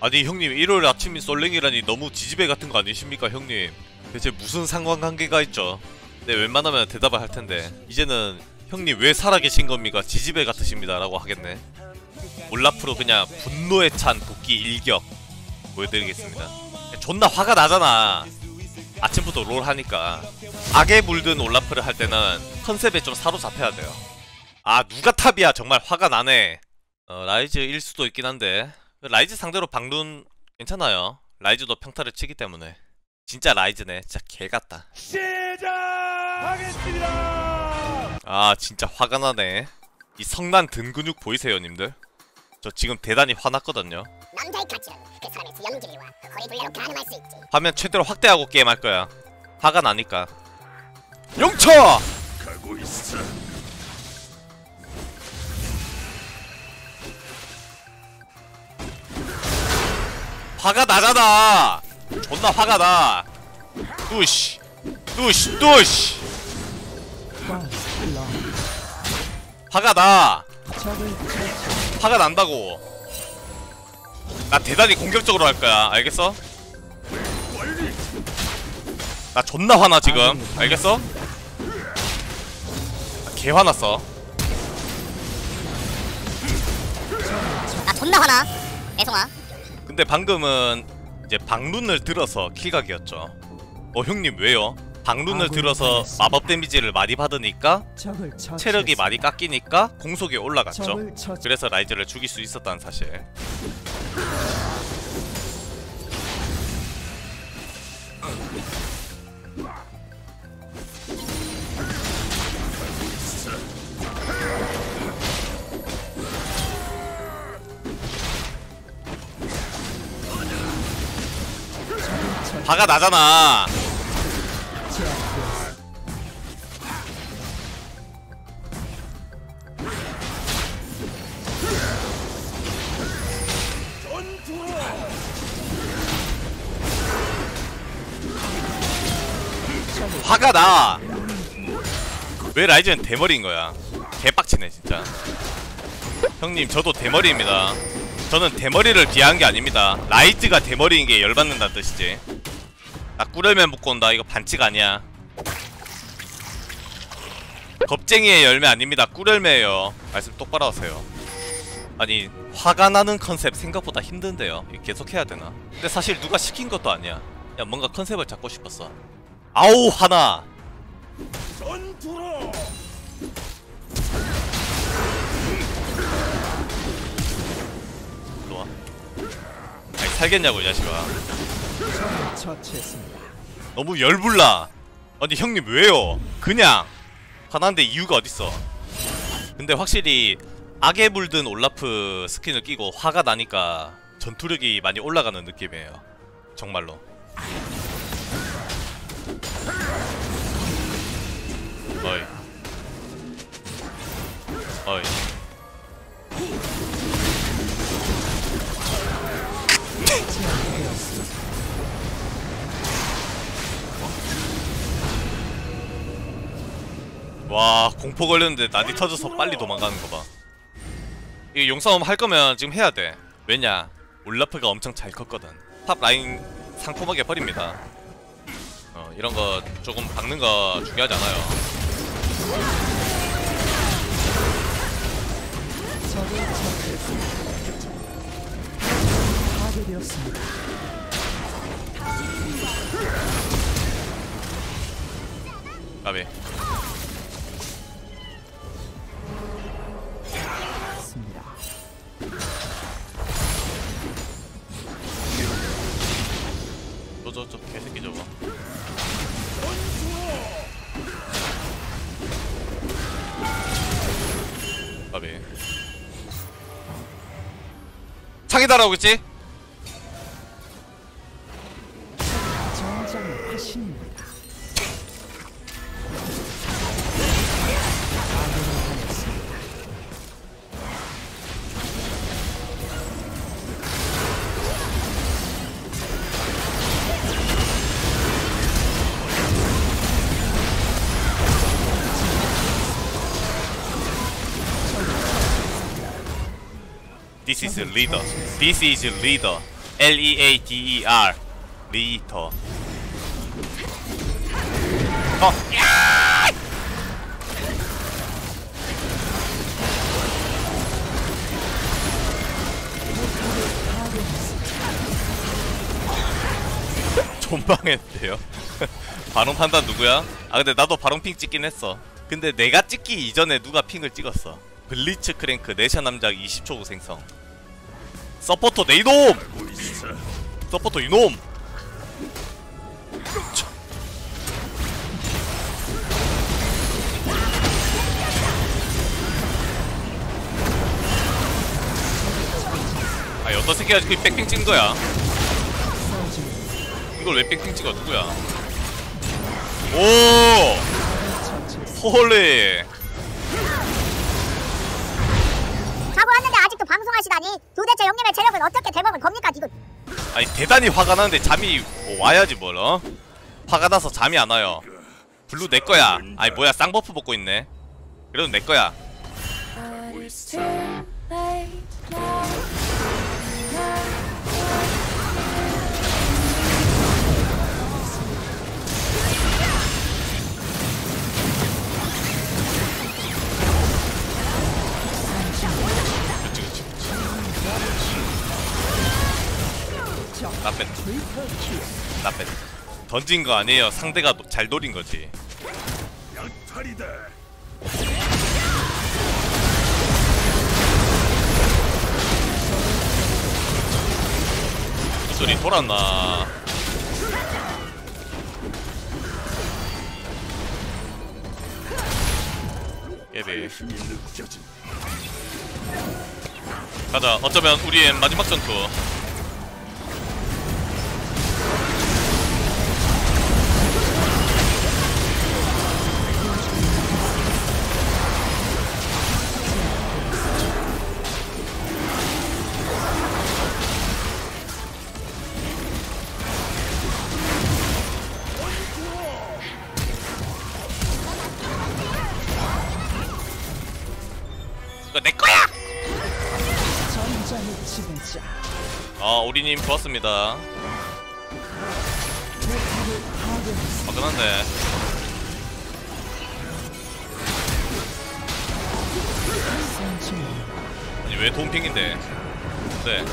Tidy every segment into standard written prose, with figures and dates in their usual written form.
아니 형님 일요일 아침이 솔랭이라니 너무 지지배 같은 거 아니십니까 형님? 대체 무슨 상관관계가 있죠? 네 웬만하면 대답을 할 텐데 이제는 형님 왜 살아계신 겁니까? 지지배 같으십니다 라고 하겠네. 올라프로 그냥 분노에 찬 복귀 일격 보여드리겠습니다. 존나 화가 나잖아 아침부터 롤 하니까. 악에 물든 올라프를 할 때는 컨셉에 좀 사로잡혀야 돼요. 아 누가 탑이야 정말 화가 나네. 라이즈일 수도 있긴 한데 라이즈 상대로 방룬 괜찮아요. 라이즈도 평타를 치기 때문에. 진짜 라이즈네. 진짜 개같다. 시작하겠습니다. 아 진짜 화가 나네. 이 성난 든 근육 보이세요 님들? 저 지금 대단히 화났거든요. 남자의 가치는 그 사람의 연기와 허리 둘레로 가늠할 수 있지. 화면 최대로 확대하고 게임할 거야. 화가 나니까. 용쳐! 가고 있어. 화가 나잖아. 존나 화가 나. 뚜시 뚜시 뚜시. 화가 나. 화가 난다고. 나 대단히 공격적으로 할 거야. 알겠어? 나 존나 화나 지금. 알겠어? 나 개 화났어. 나 존나 화나. 애송아. 근데 방금은 이제 방룬을 들어서 킬각이었죠. 형님 왜요? 방룬을 들어서 마법 데미지를 많이 받으니까 체력이 많이 깎이니까 공속이 올라갔죠. 그래서 라이즈를 죽일 수 있었다는 사실. 화가 나잖아. 화가 나. 왜 라이즈는 대머리인 거야? 개빡치네 진짜. 형님 저도 대머리입니다. 저는 대머리를 비하한 게 아닙니다. 라이즈가 대머리인 게 열받는다는 뜻이지. 나 꿀열매 먹고 온다. 이거 반칙 아니야. 겁쟁이의 열매 아닙니다. 꿀열매예요. 말씀 똑바로 하세요. 아니 화가 나는 컨셉 생각보다 힘든데요. 이거 계속 해야 되나? 근데 사실 누가 시킨 것도 아니야. 그냥 뭔가 컨셉을 잡고 싶었어. 아우 화나. 전투로. 일로와. 아니 살겠냐고 이 자식아. 너무 열불나. 아니 형님 왜요? 그냥 화난데 이유가 어딨어. 근데 확실히 악에 물든 올라프 스킨을 끼고 화가 나니까 전투력이 많이 올라가는 느낌이에요. 정말로. 어이 어이. 와 공포 걸렸는데 나디 터져서 빨리 도망가는 거 봐. 이거 용싸움 할 거면 지금 해야 돼. 왜냐 올라프가 엄청 잘 컸거든. 탑 라인 상콤하게 버립니다. 이런 거 조금 박는 거 중요하지 않아요. 가비. 저 개새끼 저거. 가비. 창이다 라고 했지? 전장의 화신입니다. This is leader. This is leader. Leader 리터. 존망했대요. 바론 판단 누구야? 아 근데 나도 바론 핑 찍긴 했어. 근데 내가 찍기 이전에 누가 핑을 찍었어. 블리츠 크랭크 내셔 남작 20초 후 생성. 서포터 내 이놈! 서포터 이놈! 아니 어떤 새끼가 그 백핑 찍은 거야? 이걸 왜 백핑 찍어? 누구야? 오! 홀리! 자고 왔는데 아직도 방송하시다니. 도대체 형님의 체력은 어떻게 되먹은 겁니까 지금? 아니 대단히 화가 나는데 잠이 뭐 와야지 뭘 어? 화가 나서 잠이 안 와요. 블루 내 거야. 아니 뭐야 쌍버프 먹고 있네. 그래도 내 거야. 나뺐 나뺐 던진 거 아니에요. 상대가 잘 노린 거지. 이 소리 돌았나? 예비 가자. 어쩌면 우리의 마지막 전투. 이거 내 거야! 우리님 좋았습니다. 화끈한데. 아니 왜 돈핑인데? 네.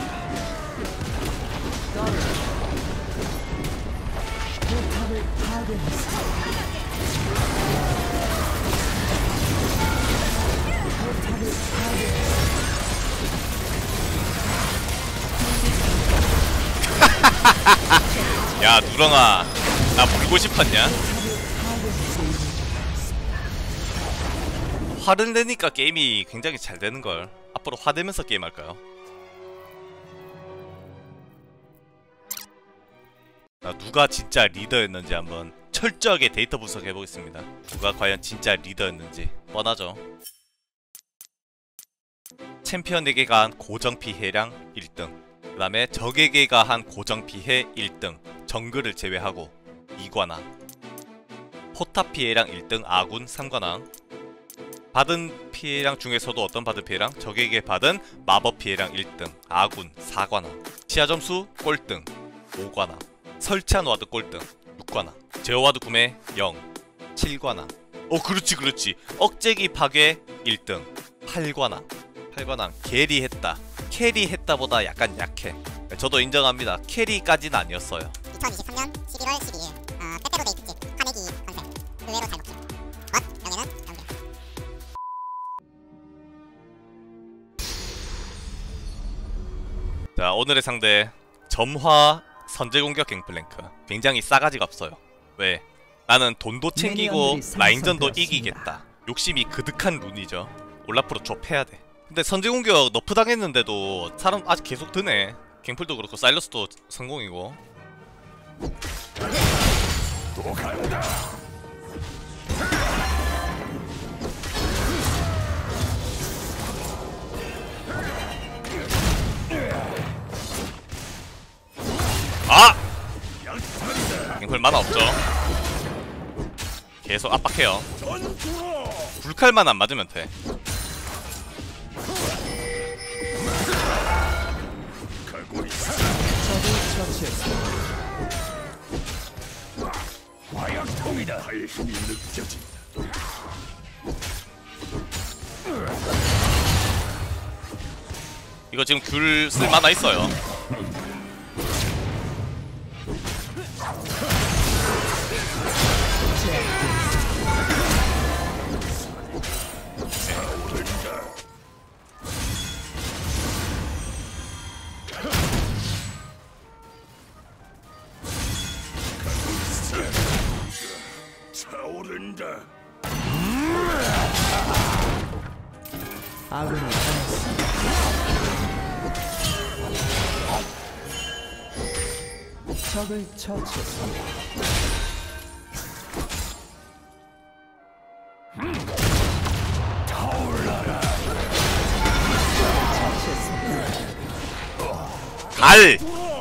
야 누렁아, 나 물고 싶었냐? 화를 내니까 게임이 굉장히 잘 되는걸. 앞으로 화내면서 게임할까요? 누가 진짜 리더였는지 한번 철저하게 데이터 분석해보겠습니다. 누가 과연 진짜 리더였는지 뻔하죠. 챔피언에게 가한 고정 피해량 1등, 그 다음에 적에게 가한 고정 피해 1등, 정글을 제외하고 2관왕, 포탑 피해량 1등 아군 3관왕, 받은 피해량 중에서도 어떤 받은 피해량? 적에게 받은 마법 피해량 1등 아군 4관왕, 치아점수 꼴등 5관왕, 설치한 와드 꼴등 6관왕, 제어와드 구매 0 7관왕. 그렇지 억제기 파괴 1등 8관왕. 8관왕 캐리했다 보다 약간 약해. 저도 인정합니다. 캐리까지는 아니었어요. 2023년 11월 12일 빼빼로 데이 특집 카네기 컨셉 의외로 잘 먹죠. 여기는 연기야. 자 오늘의 상대 점화 선제공격 갱플랭크. 굉장히 싸가지가 없어요. 왜? 나는 돈도 챙기고 라인전도 이기겠다. 욕심이 그득한 룬이죠. 올라프로 좁혀야 돼. 근데 선제공격 너프 당했는데도 사람 아직 계속 드네. 갱플도 그렇고 사일러스도 성공이고. 또 간다. 아! 갱플 만화 없죠. 계속 압박해요. 불칼만 안 맞으면 돼. 가고 있어. 적을 처치했습니다. 화약통이다. 나의 힘이 느껴진다. 이거 지금 귤 쓸만하 있어요. 차오른다. 아군이 당했습니다. 적을 처치했습니다. 타올라라. 처치했습니다. 갈!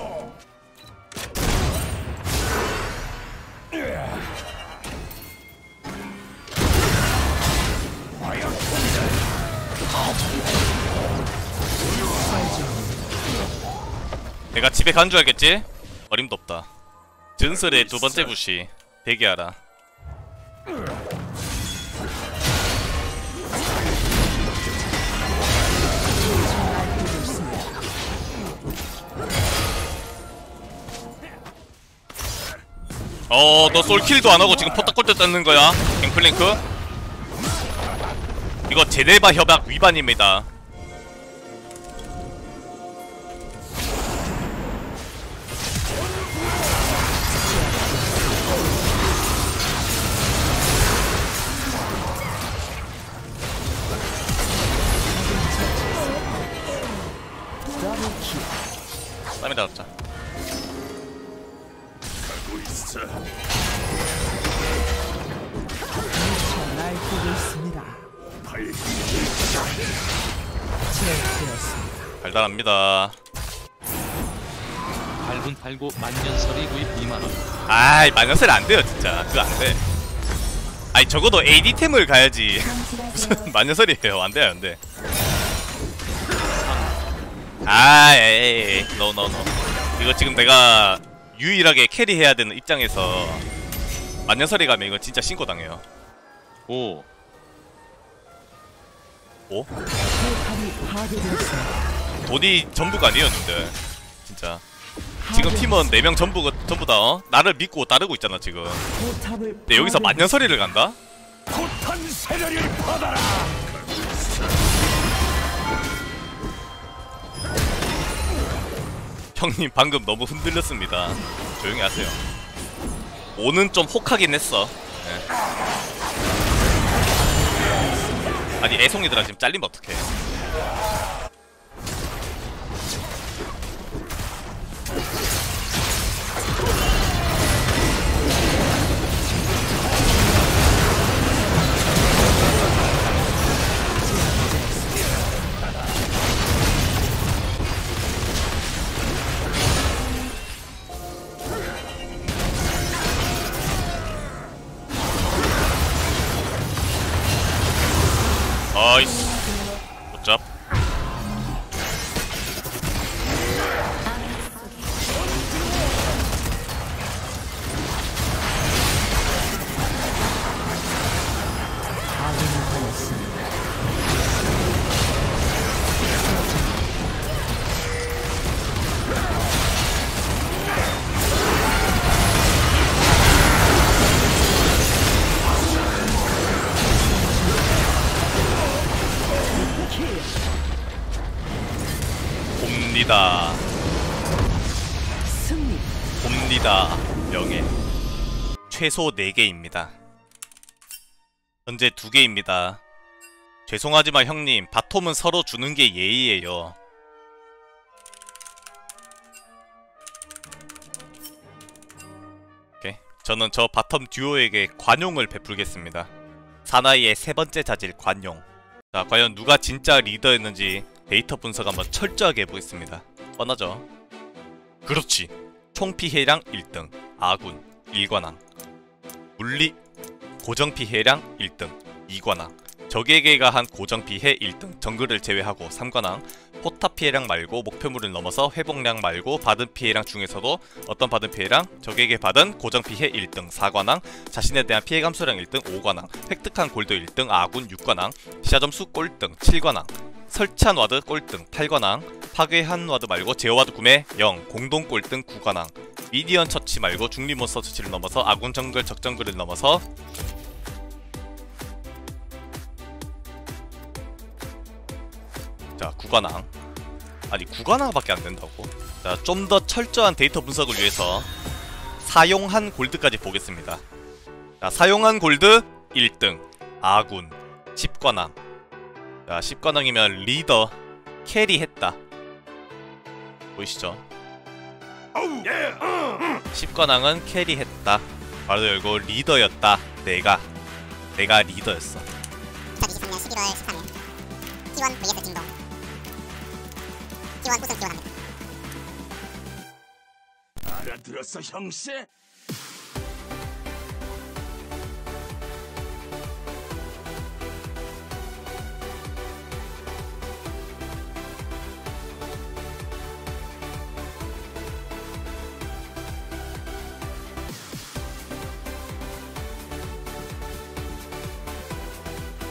내가 집에 간 줄 알겠지? 어림도 없다. 전설의 두 번째 부시 대기하라. 너 솔킬도 안하고 지금 포탑골대 뜯는 거야? 갱플랭크? 이거 제네바 협약 위반입니다. 땀이다 잡자. 가고 있어. 날뛰고 있습니다. 나의 제압되었습니다. 달달합니다. 8분 팔고 만년설이 구입 2만원. 아이 마녀셀 안돼요 진짜. 그거 안돼. 아니 적어도 AD템을 가야지. 무슨 마녀설이에요. 안돼 안돼. 아 에이 노노노. 이거 지금 내가 유일하게 캐리해야 되는 입장에서 마녀설이 가면 이거 진짜 신고당해요. 오. 오? 포탑이 파괴되었습니다. 돈이 전부가 아니었는데 진짜. 지금 팀원 4명 전부 다 나를 믿고 따르고 있잖아 지금. 포탑을 근데 여기서 만년설이를 간다? 포탄 세례를 받아라. 형님 방금 너무 흔들렸습니다. 조용히 하세요. 오는 좀 혹하긴 했어. 네. 아니 애송이들아 지금 잘리면 어떡해. 아이씨 굿잡. 아군이 당했습니다. 봅니다. 승리. 봅니다. 명예. 최소 4개입니다. 현재 2개입니다. 죄송하지만 형님 바텀은 서로 주는 게 예의예요. 오케이. 저는 저 바텀 듀오에게 관용을 베풀겠습니다. 사나이의 3번째 자질 관용. 자 과연 누가 진짜 리더였는지 데이터 분석 한번 철저하게 해보겠습니다. 뻔하죠? 그렇지. 총피해량 1등 아군 1관왕. 물리 고정피해량 1등 2관왕. 적에게가 한 고정피해 1등 정글을 제외하고 3관왕. 포탑 피해량 말고 목표물을 넘어서 회복량 말고 받은 피해량 중에서도 어떤 받은 피해량? 적에게 받은 고정 피해 1등 4관왕, 자신에 대한 피해 감소량 1등 5관왕, 획득한 골드 1등 아군 6관왕, 시야점수 꼴등 7관왕, 설치한 와드 꼴등 8관왕, 파괴한 와드 말고 제어 와드 구매 0, 공동 꼴등 9관왕, 미디언 처치 말고 중립몬스터 처치를 넘어서 아군 정글 적정글을 넘어서 자 9관왕, 아니 9관왕밖에 안 된다고? 자 좀 더 철저한 데이터 분석을 위해서 사용한 골드까지 보겠습니다. 자 사용한 골드 1등 아군 10관왕. 자 10관왕이면 리더 캐리했다 보이시죠? 10관왕은 캐리했다. 바로 열고 리더였다. 내가 리더였어. 2023년 11월 13일 T1 vs 진동 T1 우승 기원합니다. 알아들었어 형씨?